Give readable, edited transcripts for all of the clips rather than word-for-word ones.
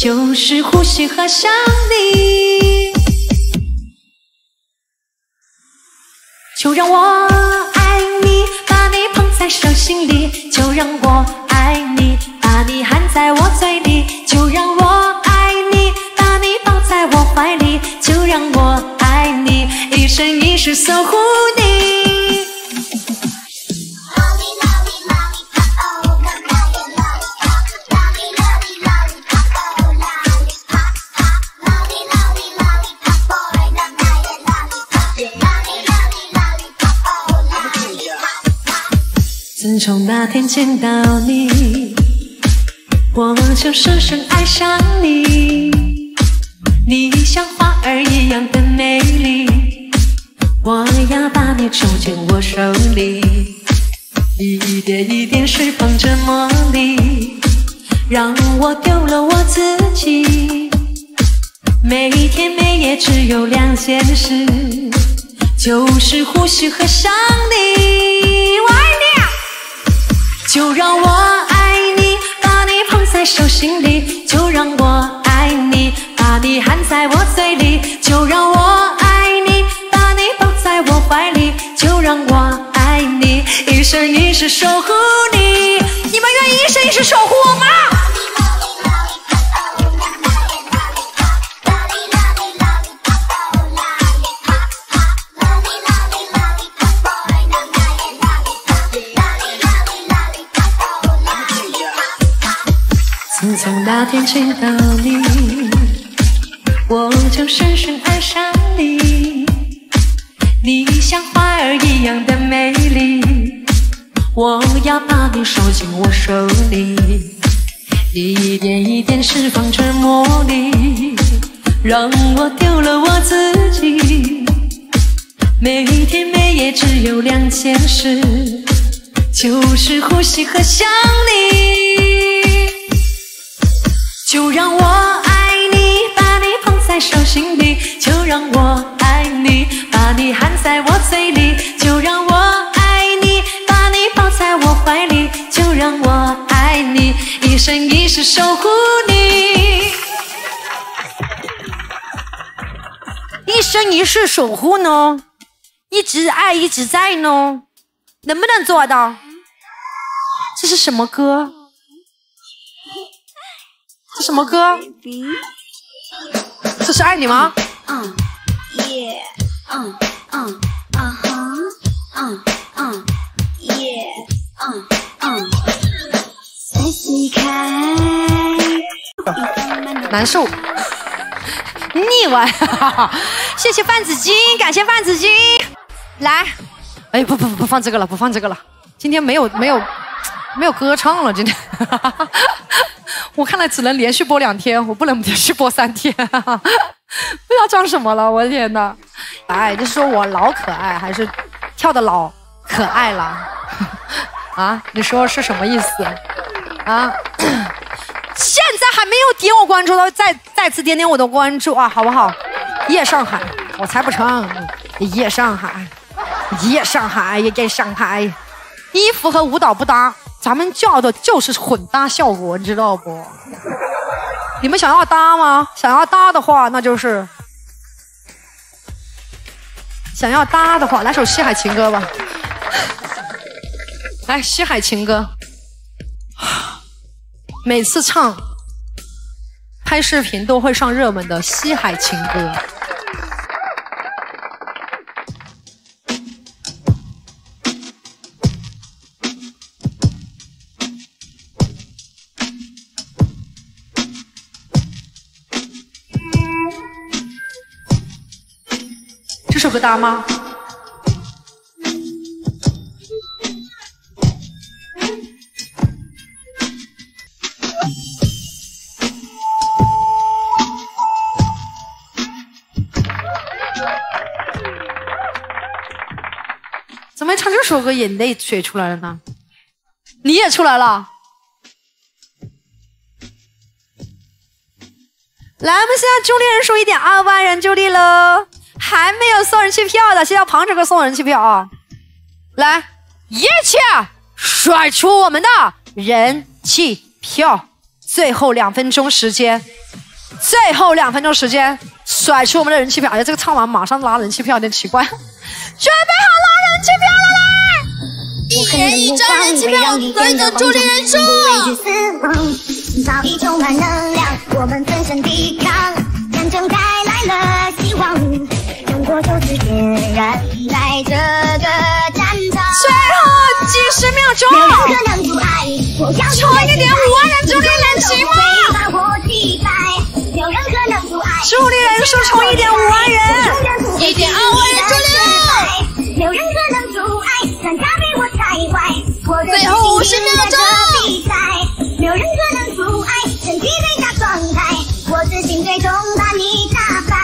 就是呼吸和想你。就让我爱你，把你捧在手心里，就让我爱你，把你含在我嘴里，就让我爱你，把你抱在我怀里，就让我爱你，一生一世守护你。自从那天见到你，我就深深爱上你。你像花儿一样的美丽，我要把你收进我手里，一点一点释放着魔力，让我丢了我自己。每天每夜只有2件事，就是呼吸和想你。我爱你啊！就让我爱你，把你捧在手心里，就让我爱你，把你含在我嘴里，就让我爱你，把你抱在我怀里，就让我爱你，一生一世守护你。你们愿意一生一世守护我吗？自从那天见到你，我就深深爱上你。你像花儿一样的美丽，我要把你收进我手里，一点一点释放着魔力，让我丢了我自己。每天每夜只有2件事，就是呼吸和想你。就让我爱你，把你捧在手心里，就让我爱你，把你含在我嘴里，就让我爱你，把你抱在我怀里，就让我爱你，一生一世守护你。 一生一世守护呢？一直爱一直在呢？能不能做到？ 这是什么歌？这什么歌？这是爱你吗？难受， 腻歪，谢谢范子金，感谢范子金。来， 哎，不放这个了，不放这个了。今天没有歌唱了，今天。我看来只能连续播2天，我不能连续播3天。不知道唱什么了，我的天哪！哎，就是说我老可爱，还是跳的老可爱了？啊，你说是什么意思？啊？现在还没有点我关注的，再次点我的关注啊，好不好？夜上海，我才不成！夜上海，夜上海，夜上海，衣服和舞蹈不搭。咱们叫的就是混搭效果，你知道不？你们想要搭吗？想要搭的话，那就是想要搭的话，来首西海情歌吧。来，西海情歌，每次唱拍视频都会上热门的西海情歌。这首歌搭吗？怎么唱这首歌眼泪水出来了呢？你也出来了？来，我们现在助力人数1.2万人助力了。还没有送人气票的，先要旁这个送人气票啊！来，一起甩出我们的人气票， 最后2分钟时间，最后2分钟时间，甩出我们的人气票。哎呀，这个唱完马上拉人气票有点奇怪。准备好拉人气票了嘞！ 一人一张人气票，对着助力人数。早已充满能量，我们奋身抵抗，战争带来了希望，中国就是点燃在这个战场。 最后几十秒钟， 没有人可能阻碍我要冲1.5万人助力人气吗？ 没有人可能阻碍助力人数冲1.5万人 ，1.2万人助力了，没有人可能阻碍，专家比我才坏，最后50秒钟，没有人可能阻碍，身体最佳状态，我自信最终把你打败。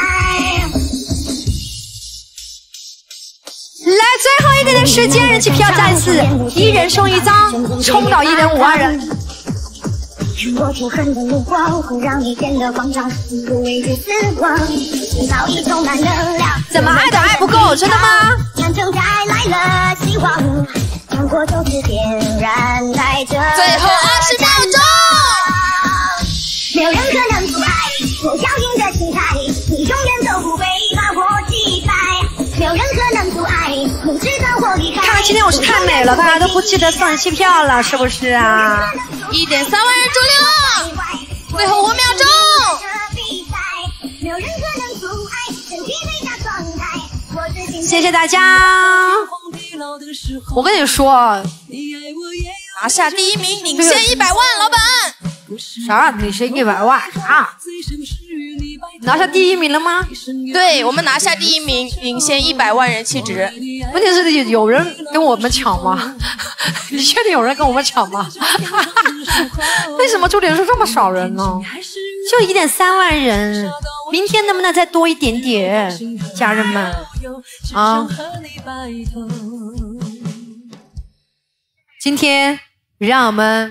来，最后一点的时间，人气票再次1人送1张，冲到1.5万人。 我仇恨的目光会让你变得慌张，不畏惧死亡，早已充满能量。 怎么爱都爱不够，真的吗？ 战争带来了希望，中国就是点燃在这最后20秒钟，没有人可能阻碍我要赢的心态，你永远都不会把我击败，没有人可能阻碍你值得我离开。 看今天我是太美了，大家都不记得送人气票了，是不是啊 ？1.3万人助力了，最后5秒钟。 谢谢大家。我跟你说， 拿下第1名，领先100万，老板。 啥？领先100万啊？拿下第1名了吗？ 对，我们拿下第1名，领先100万人气值。 问题是有人跟我们抢吗？你确定有人跟我们抢吗？为什么助力人数这么少人呢？就1.3万人，明天能不能再多一点点，家人们啊？今天让我们，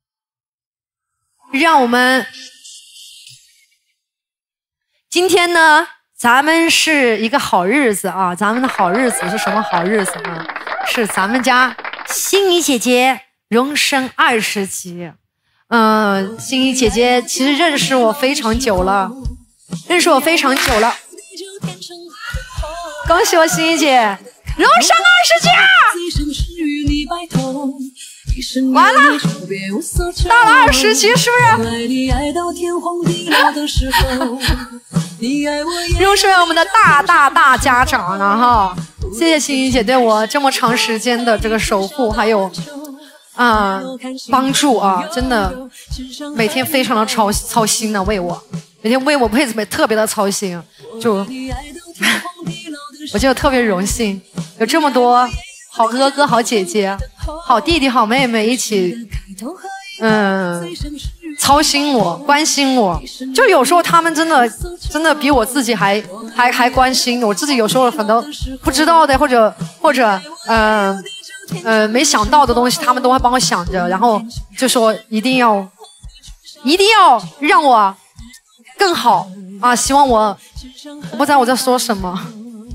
今天呢，咱们是一个好日子啊！咱们的好日子是什么好日子呢？是咱们家心怡姐姐荣升20级。心怡姐姐其实认识我非常久了，恭喜我心怡姐荣升20级啊！完了，到了20级是不是？荣升我们的大家长了哈！谢谢心怡姐对我这么长时间的这个守护，还有帮助啊，真的每天非常的操心的为我，每天为我配子特别的操心，就我觉得特别荣幸，有这么多好哥哥、好姐姐、好弟弟、好妹妹一起，操心我、关心我。就有时候他们真的比我自己还关心我，自己有时候很多不知道的或者没想到的东西，他们都会帮我想着，然后就说一定要让我更好啊！希望我不知道我在说什么，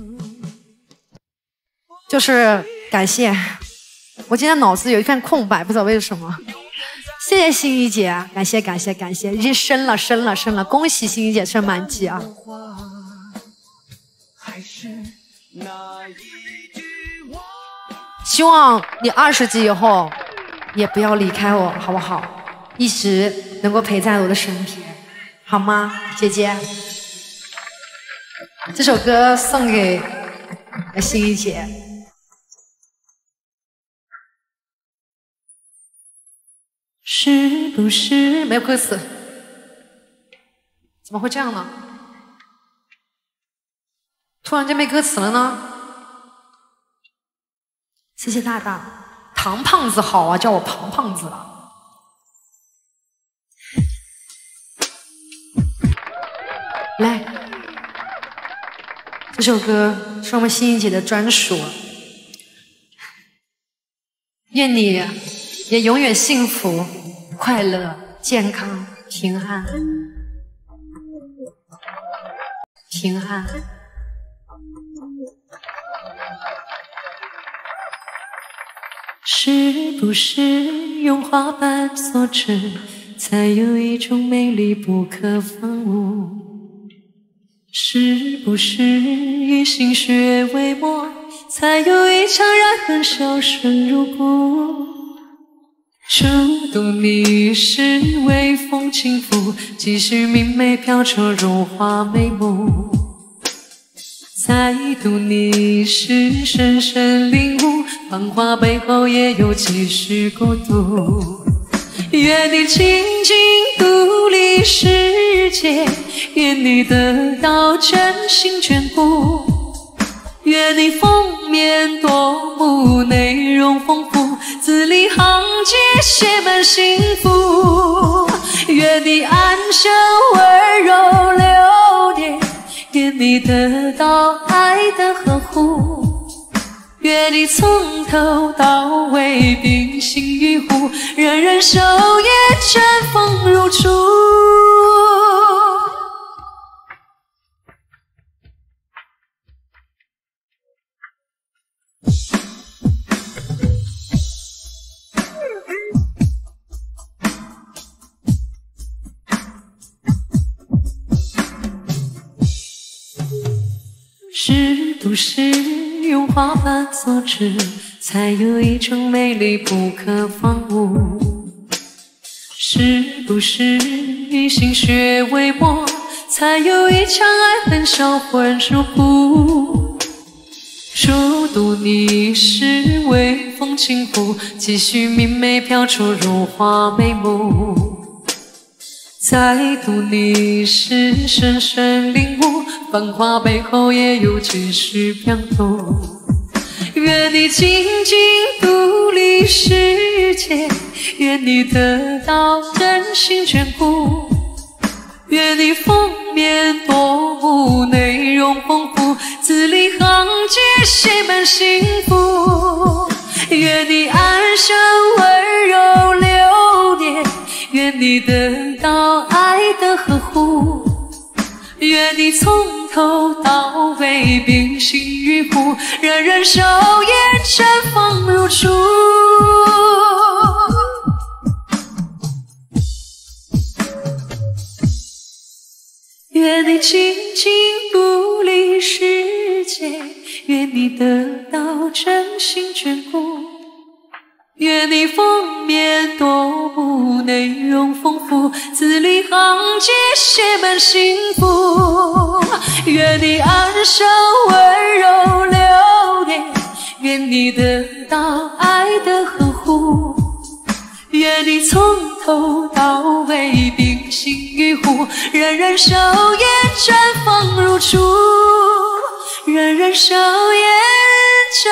就是感谢。我今天脑子有一片空白，不知道为什么。谢谢心怡姐，感谢，已经升了，恭喜心怡姐升满级啊！希望你20级以后也不要离开我，好不好？一直能够陪在我的身边，好吗，姐姐？这首歌送给心怡姐。是不是没有歌词？怎么会这样呢？突然间没歌词了呢？谢谢大大，唐胖子好啊，叫我庞胖子了。来，这首歌是我们心怡姐的专属，愿你也永远幸福、快乐、健康、平安。是不是用花瓣所织才有一种美丽不可方物。是不是以心血为膜，才有一场燃痕销声入骨？初读你是微风轻拂，几许明媚飘愁如花眉目。再读你是深深领悟，繁华背后也有几许孤独。愿你静静独立世界，愿你得到真心眷顾，愿你封面夺目，内容丰富，字里行间写满幸福。愿你安详温柔流年，愿你得到爱的呵护，愿你从头到尾冰心玉壶，人人守夜绽放如初。是不是用花瓣所织，才有一种美丽不可方物？是不是以心血为膜，才有一场爱恨销魂入骨？初读你是微风轻拂，几许明媚飘出如花眉目。再读你是深深领悟，繁华背后也有几许漂泊。愿你静静独立世界，愿你得到真心眷顾，愿你封面夺目，内容丰富，字里行间写满幸福。愿你安详温柔流年，愿你得到爱的呵护，愿你从头到尾冰心玉壶，人人守夜绽放如初。愿你静静独立世界，愿你得到真心眷顾，愿你封面夺目，内容丰富，字里行间写满幸福。愿你安详温柔流年，愿你得到爱的呵护，愿你从头到尾冰心玉壶，人人守夜绽放如初，人人守夜绽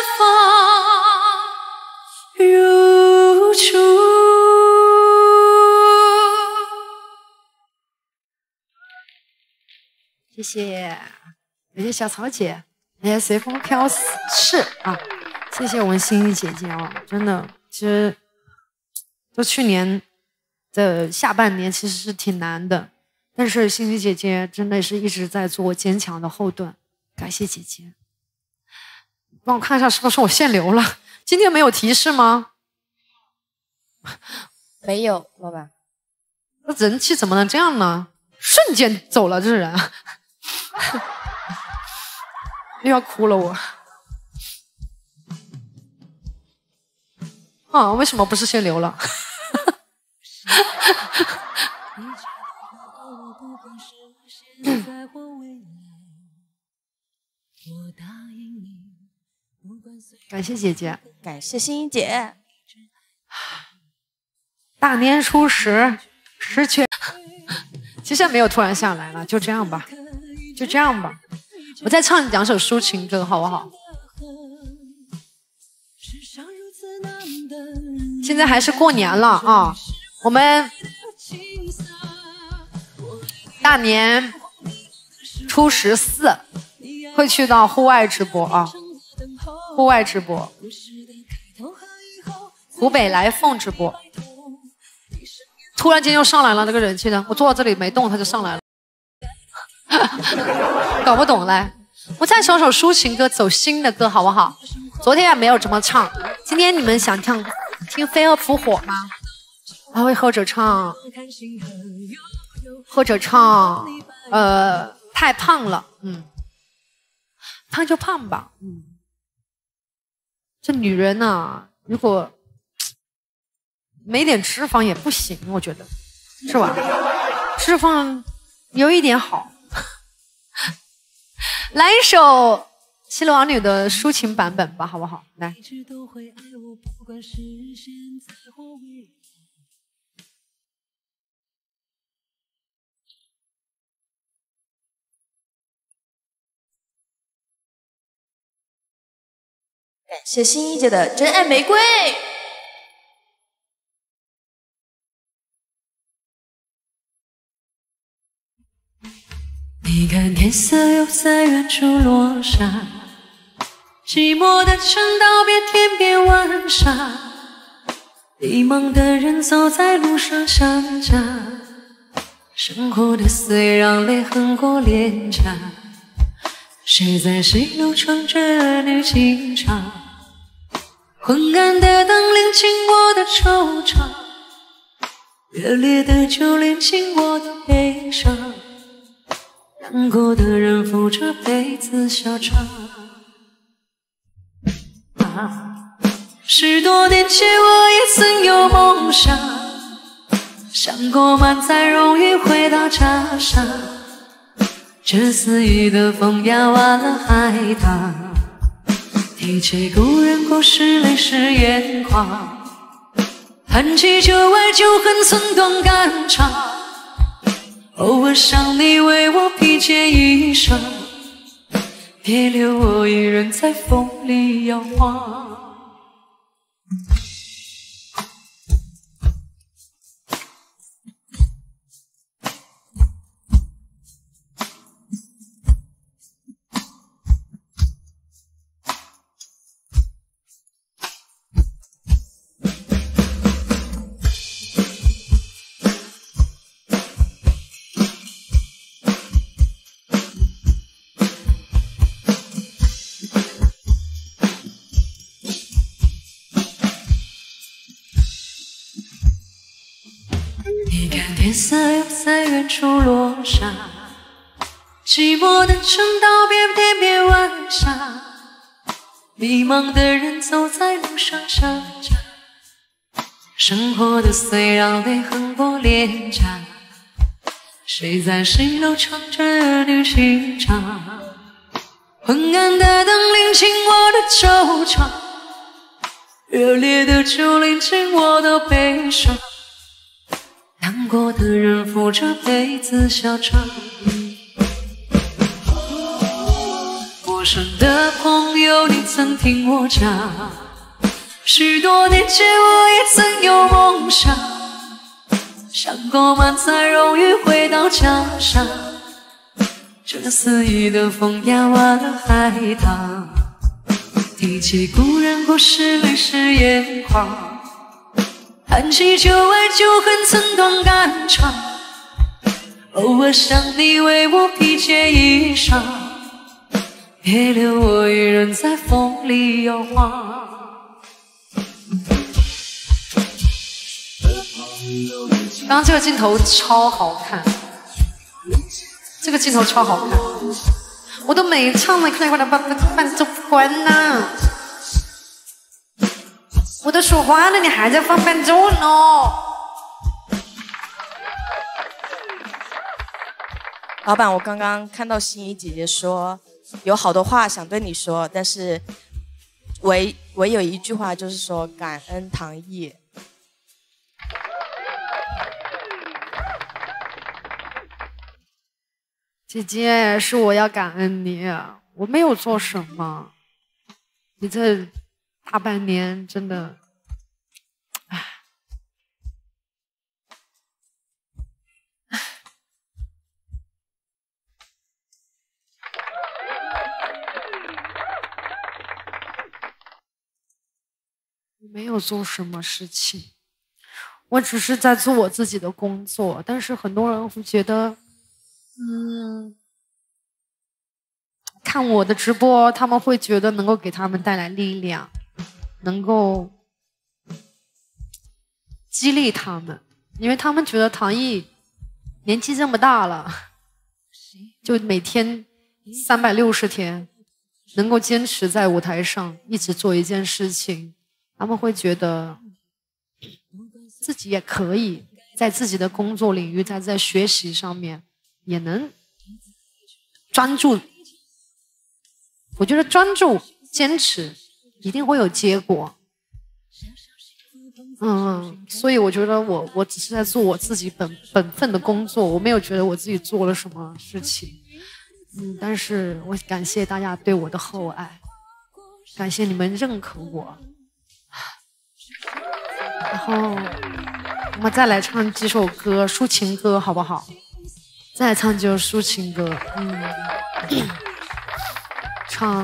放如初。 谢谢，谢谢小草姐，哎，随风飘逝啊！谢谢我们心怡姐姐哦，真的，其实就去年的下半年其实是挺难的，但是心怡姐姐真的是一直在做坚强的后盾，感谢姐姐。帮我看一下是不是我限流了？今天没有提示吗？ 没有，老板。 那人气怎么能这样呢？瞬间走了，这人又要哭了我。啊，为什么不是限流了？感谢姐姐， 感谢心怡姐。 大年初十，十全，其实也没有突然下来了，就这样吧，就这样吧。我再唱2首抒情歌，好不好？现在还是过年了啊，我们大年初14会去到户外直播啊，户外直播，湖北来凤直播。突然间又上来了，那个人气呢？我坐到这里没动，他就上来了，搞不懂来。我再唱首抒情歌，走心的歌好不好？昨天也没有怎么唱，今天你们想听飞蛾扑火吗？ 还会或者唱太胖了，胖就胖吧，这女人啊，如果没点脂肪也不行，我觉得是吧？脂肪有一点好。来一首西楼王女的抒情版本吧，好不好？来。 感谢新一姐的真爱玫瑰。 你看天色又在远处落下，寂寞的城道边天边晚霞，迷茫的人走在路上想家，生活的碎让泪横过脸颊，谁在谁路唱着儿女情长，昏暗的灯亮起我的惆怅，热烈的酒淋进我的悲伤，难过的人扶着被子笑唱。10多年前我也曾有梦想，想过满载荣誉回到家乡，这肆意的风压弯了海棠，提起故人故事泪湿眼眶，谈起旧爱旧恨寸断肝肠，偶尔想你为我披件衣裳，别留我一人在风里摇晃。你看天色又在远处落下，寂寞的城道边天边晚霞，迷茫的人走在路上想家，生活的碎让泪横过脸颊，谁在谁楼唱着儿女情长，昏暗的灯亮起我的惆怅，热烈的酒淋进我的悲伤，难过的人扶着被子笑唱。陌生的朋友，你曾听我讲，10多年前我也曾有梦想，想过满载荣誉回到家乡，这肆意的风压弯了海棠，提起故人故事泪湿眼眶，谈起旧爱旧恨寸断肝肠，偶尔想你为我披件衣裳，别留我一人在风里摇晃。 刚刚这个镜头超好看，这个镜头超好看，我都没唱了，看我的伴奏关呐，我都说话了，你还在放伴奏呢？ 老板，我刚刚看到心怡姐姐说有好多话想对你说，但是唯有一句话就是说感恩唐毅。 姐姐，是我要感恩你，我没有做什么，你这大半年真的，唉。没有做什么事情，我只是在做我自己的工作，但是很多人会觉得，看我的直播，他们会觉得能够给他们带来力量，能够激励他们。 因为他们觉得唐艺年纪这么大了，就每天360天能够坚持在舞台上一直做一件事情，他们会觉得自己也可以在自己的工作领域，在学习上面也能专注。我觉得专注坚持一定会有结果。所以我觉得我只是在做我自己本分的工作，我没有觉得我自己做了什么事情。但是我感谢大家对我的厚爱，感谢你们认可我。然后我们再来唱几首歌，抒情歌好不好？再来唱几首抒情歌。唱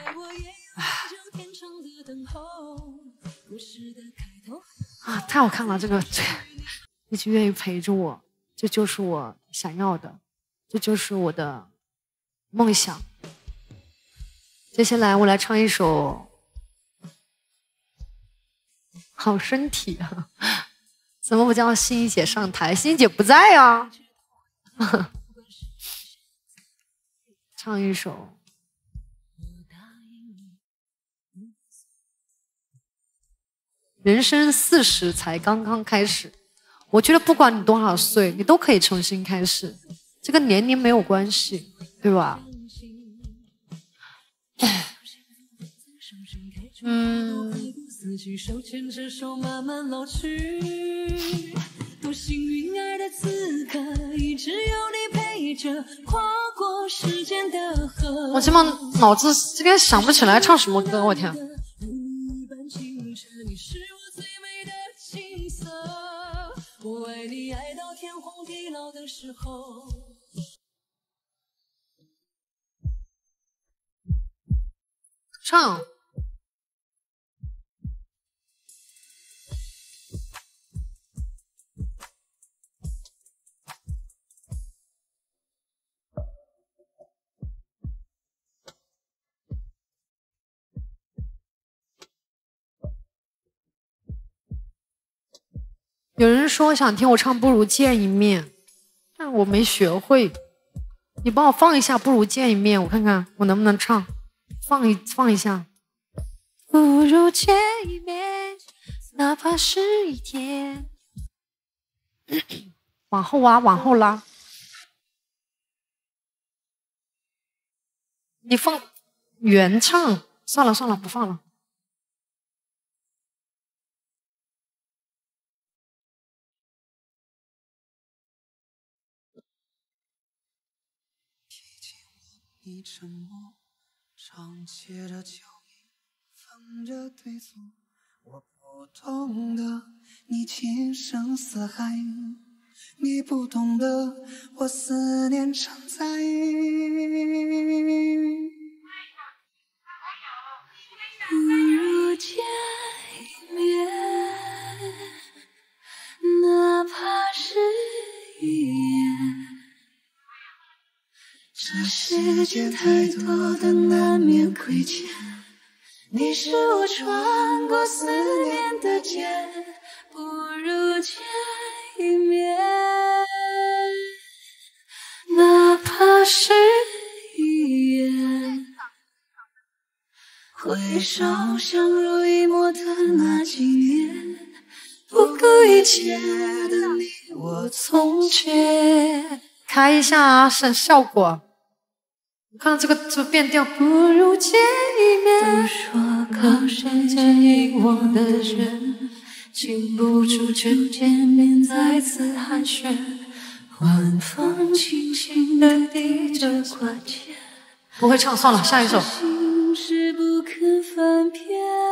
太好看了，这个一直愿意陪着我，这就是我想要的，这就是我的梦想。接下来我来唱一首好身体啊，怎么不叫欣怡姐上台？欣怡姐不在啊。唱一首人生40才刚刚开始，我觉得不管你多少岁，你都可以重新开始，这个年龄没有关系，对吧？多幸运爱的此刻，一直有你陪着，跨过时间的河。我基本上脑子这边想不起来唱什么歌，我天。我爱你爱到天荒地老的时候。唱。有人说想听我唱《不如见一面》，但我没学会。你帮我放一下《不如见一面》，我看看我能不能唱。放一下。不如见一面，哪怕是一天。往后啊，往后拉。你放原唱，算了算了，不放了。 你沉默，长街的脚印放着对错，我不懂得你情深似海，你不懂得我思念常在。不如见一面，哪怕是一眼。这世界太多的难免亏欠，你是我穿过思念的剑，不如见一面，哪怕是一眼。回首相濡以沫的那几年，不顾一切的你我从前。 开一下效果。我看到这个变调，不如见一面。 都说靠时间遗忘的人，经不住真见面再次寒暄。晚风轻轻地滴着挂牵， 不会唱，算了，下一首。 心事不肯翻篇，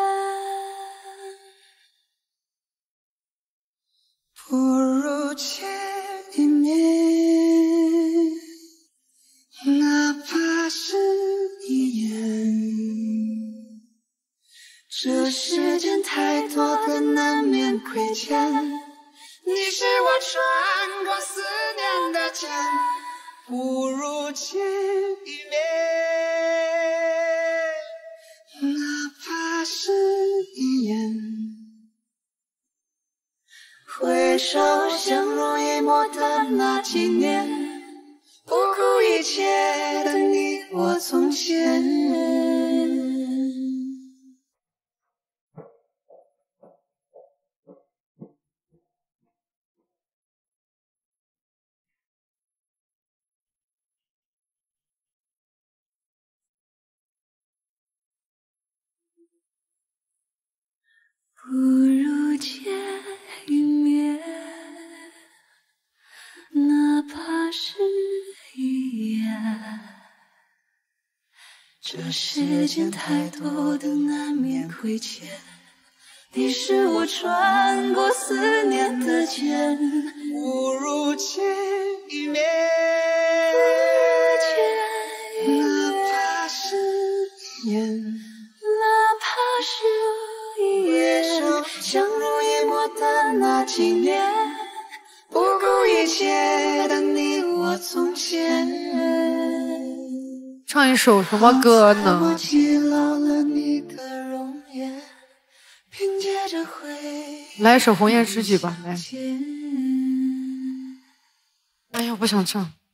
不如见一面，哪怕是一眼。这世间太多的难免亏欠，你是我穿过思念的剑，不如见一面，哪怕是一眼。回野兽相濡以沫的那几年，不顾一切的你我从前。不如见一面，哪怕是一眼。这世间太多的难免亏欠，你是我穿过思念的剑。不如见一面，哪怕是一眼，哪怕是一眼。相濡以沫的那几年，不顾一切的你我从前。 唱一首什么歌呢？来一首《红颜知己》吧，来。哎呀，不想唱。